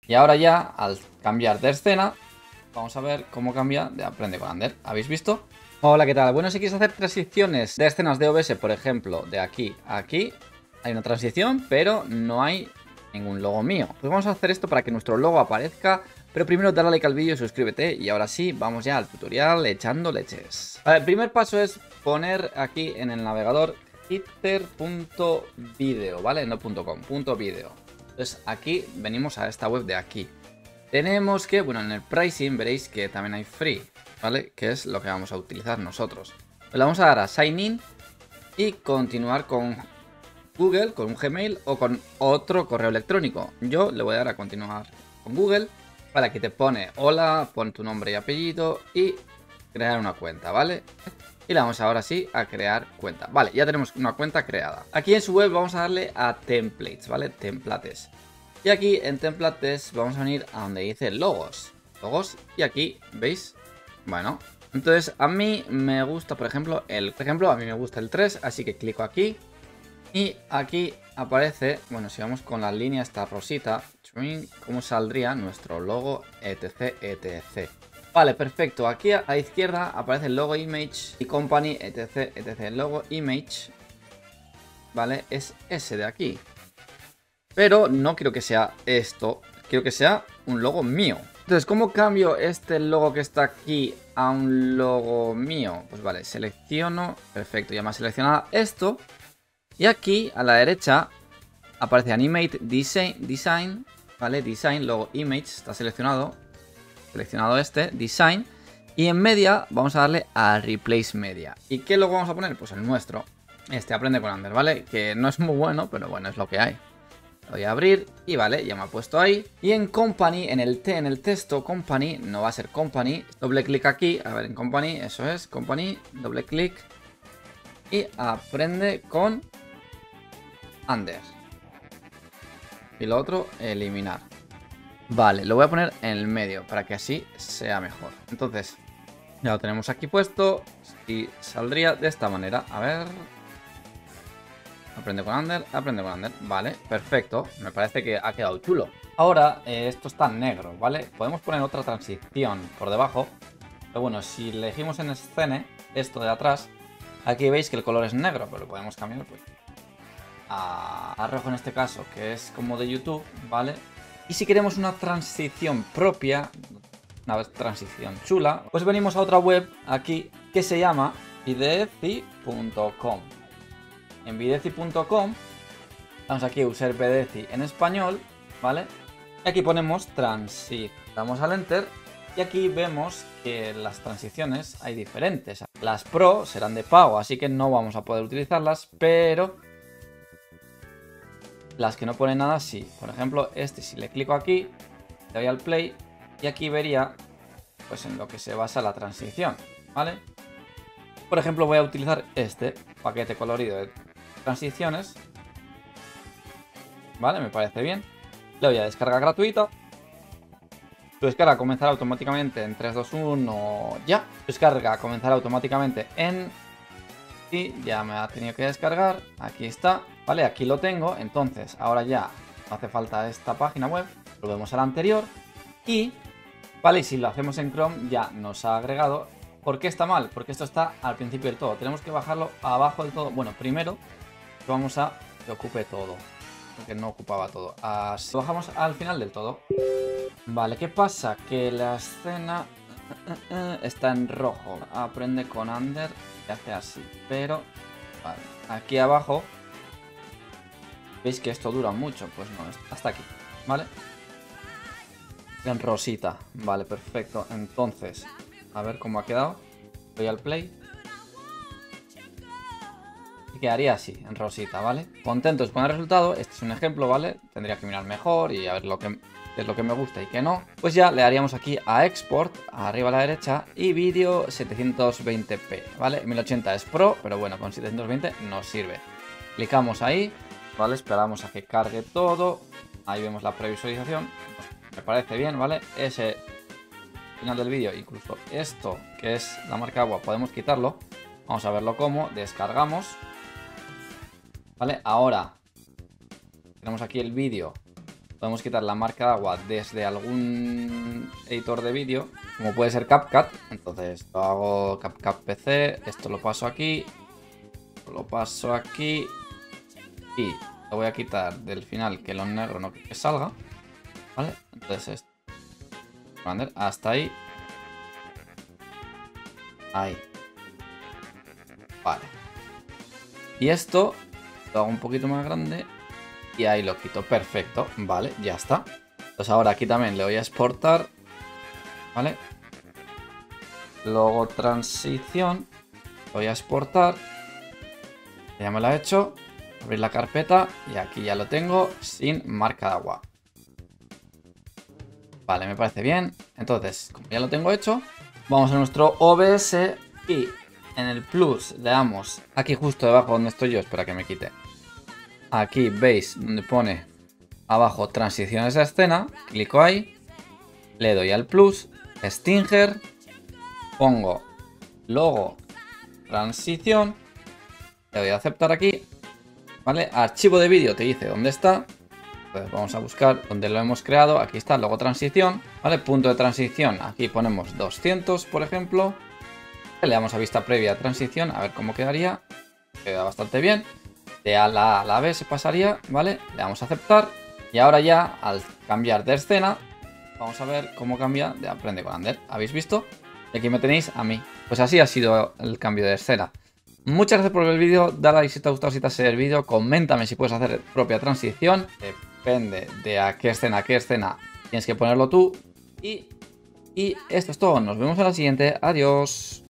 Y ahora ya, al cambiar de escena, vamos a ver cómo cambia de Aprende con Ander. ¿Habéis visto? Hola, ¿qué tal? Bueno, si quieres hacer transiciones de escenas de OBS, por ejemplo, de aquí a aquí, hay una transición, pero no hay ningún logo mío. Pues vamos a hacer esto para que nuestro logo aparezca, pero primero dale like al vídeo y suscríbete. Y ahora sí, vamos ya al tutorial echando leches. Vale, el primer paso es poner aquí en el navegador iter.video, ¿vale? No .com, .video. Entonces aquí venimos a esta web de aquí. Tenemos que, bueno, en el pricing veréis que también hay free, ¿vale? Que es lo que vamos a utilizar nosotros. Le vamos a dar a Sign In y continuar con Google, con un Gmail o con otro correo electrónico. Yo le voy a dar a continuar con Google. Vale, aquí te pone hola, pon tu nombre y apellido y crear una cuenta, ¿vale? Y le vamos ahora sí a crear cuenta. Vale, ya tenemos una cuenta creada. Aquí en su web vamos a darle a templates, ¿vale? Templates. Y aquí en templates vamos a venir a donde dice logos. Logos. Y aquí, ¿veis? Bueno, entonces a mí me gusta, por ejemplo, a mí me gusta el 3, así que clico aquí. Y aquí aparece, bueno, si vamos con la línea esta rosita, cómo saldría nuestro logo, etc, etc. Vale, perfecto. Aquí a la izquierda aparece el logo image y company, etc, etc. El logo image, ¿vale? Es ese de aquí. Pero no quiero que sea esto, quiero que sea un logo mío. Entonces, ¿cómo cambio este logo que está aquí a un logo mío? Pues vale, selecciono, perfecto, ya me ha seleccionado esto. Y aquí a la derecha aparece Animate Design, ¿vale? Design, logo image, está seleccionado este, Design. Y en media vamos a darle a Replace Media. ¿Y qué logo vamos a poner? Pues el nuestro, este Aprende con Ander, ¿vale? Que no es muy bueno, pero bueno, es lo que hay. Lo voy a abrir y vale, ya me ha puesto ahí. Y en Company, en el texto Company, no va a ser Company. Doble clic aquí, a ver, en Company, eso es, Company, doble clic. Y Aprende con Ander. Y lo otro, eliminar. Vale, lo voy a poner en el medio para que así sea mejor. Entonces, ya lo tenemos aquí puesto y saldría de esta manera. A ver. Aprende con Ander, aprende con Ander. Vale, perfecto. Me parece que ha quedado chulo. Ahora, esto está en negro, ¿vale? Podemos poner otra transición por debajo. Pero bueno, si elegimos en escena esto de atrás, aquí veis que el color es negro, pero lo podemos cambiar pues a rojo en este caso, que es como de YouTube, ¿vale? Y si queremos una transición propia, una transición chula, pues venimos a otra web aquí que se llama videci.com. En videci.com vamos aquí a usar videci en español, ¿vale? Y aquí ponemos transit. Damos al enter y aquí vemos que las transiciones hay diferentes. Las pro serán de pago, así que no vamos a poder utilizarlas, pero las que no ponen nada sí. Por ejemplo, este, si le clico aquí, le doy al play y aquí vería pues en lo que se basa la transición, ¿vale? Por ejemplo, voy a utilizar este paquete colorido de transiciones, ¿vale? Me parece bien. Le doy a descarga gratuita. Su descarga comenzará automáticamente en 3, 2, 1, ya. Su descarga comenzará automáticamente en... Y ya me ha tenido que descargar. Aquí está, ¿vale? Aquí lo tengo. Entonces, ahora ya no hace falta esta página web. Volvemos a la anterior. Y, ¿vale? Y si lo hacemos en Chrome ya nos ha agregado. ¿Por qué está mal? Porque esto está al principio del todo. Tenemos que bajarlo abajo del todo. Bueno, primero vamos a que ocupe todo. Porque no ocupaba todo. Así lo bajamos al final del todo. Vale, ¿qué pasa? Que la escena está en rojo. Aprende con Ander y hace así. Pero, vale, aquí abajo veis que esto dura mucho. Pues no, hasta aquí, ¿vale? En rosita. Vale, perfecto. Entonces, a ver cómo ha quedado. Voy al play. Y quedaría así, en rosita, ¿vale? Contentos con el resultado. Este es un ejemplo, ¿vale? Tendría que mirar mejor y a ver qué es lo que me gusta y qué no. Pues ya le haríamos aquí a Export, arriba a la derecha, y vídeo 720p, ¿vale? 1080 es Pro, pero bueno, con 720 nos sirve. Clicamos ahí, ¿vale? Esperamos a que cargue todo. Ahí vemos la previsualización. Me parece bien, ¿vale? Ese final del vídeo, incluso esto, que es la marca agua, podemos quitarlo. Vamos a verlo cómo. Descargamos. ¿Vale? Ahora tenemos aquí el vídeo podemos quitar la marca de agua desde algún editor de vídeo, como puede ser CapCut. Entonces lo hago CapCut PC, esto lo paso aquí y lo voy a quitar del final, que lo negro no que salga, ¿vale? Entonces esto, hasta ahí. Ahí. Vale. Y esto lo hago un poquito más grande y ahí lo quito. Perfecto. Vale, ya está. Entonces ahora aquí también le voy a exportar. ¿Vale? Luego transición. Lo voy a exportar. Ya me lo he hecho. Abrir la carpeta y aquí ya lo tengo sin marca de agua. Vale, me parece bien. Entonces, como ya lo tengo hecho, vamos a nuestro OBS y en el plus le damos aquí justo debajo donde estoy yo. Espera que me quite. Aquí veis donde pone abajo transiciones de escena. Clico ahí. Le doy al plus. Stinger. Pongo logo transición. Le doy a aceptar aquí. ¿Vale? Archivo de vídeo te dice dónde está. Entonces vamos a buscar donde lo hemos creado. Aquí está, logo transición. ¿Vale? Punto de transición. Aquí ponemos 200, por ejemplo. Le damos a vista previa a transición. A ver cómo quedaría. Queda bastante bien. De A a la B se pasaría. ¿Vale? Le damos a aceptar. Y ahora ya, al cambiar de escena, vamos a ver cómo cambia de Aprende con Ander. ¿Habéis visto? Y aquí me tenéis a mí. Pues así ha sido el cambio de escena. Muchas gracias por ver el vídeo, dale a like si te ha gustado, si te ha servido el vídeo, coméntame si puedes hacer propia transición, depende de a qué escena tienes que ponerlo tú. Y esto es todo, nos vemos en la siguiente, adiós.